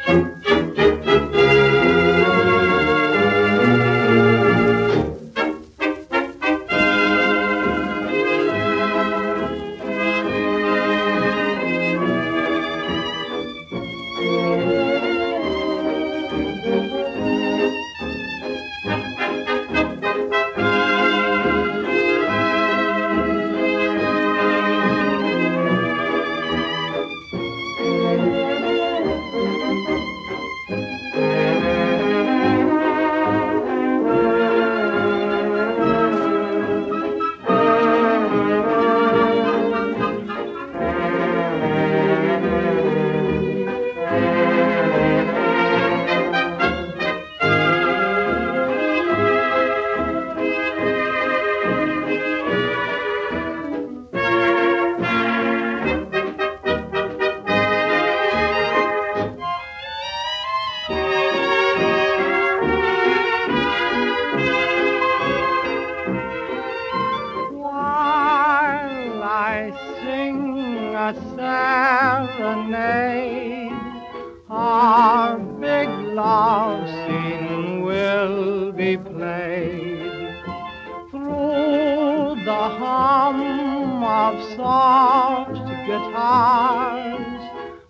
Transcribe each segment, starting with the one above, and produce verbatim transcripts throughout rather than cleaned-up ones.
A serenade, our big love scene will be played through the hum of soft guitars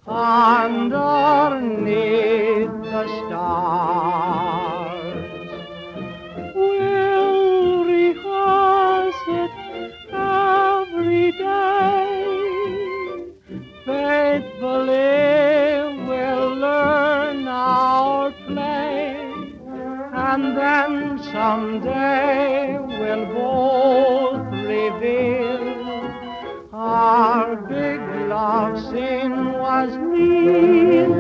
underneath the stars. We'll rehearse it every day. Faithfully we'll learn our play, and then someday we'll both reveal our big love scene was real.